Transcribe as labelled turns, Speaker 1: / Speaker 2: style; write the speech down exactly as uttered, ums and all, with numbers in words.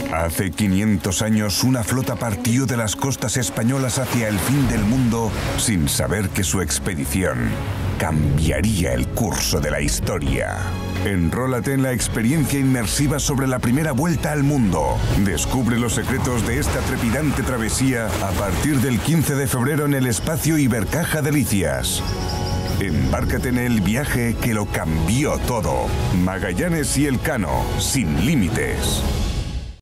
Speaker 1: Hace quinientos años una flota partió de las costas españolas hacia el fin del mundo sin saber que su expedición cambiaría el curso de la historia. Enrólate en la experiencia inmersiva sobre la primera vuelta al mundo. Descubre los secretos de esta trepidante travesía a partir del quince de febrero en el espacio Ibercaja Delicias. Embárcate en el viaje que lo cambió todo. Magallanes y Elcano, sin límites.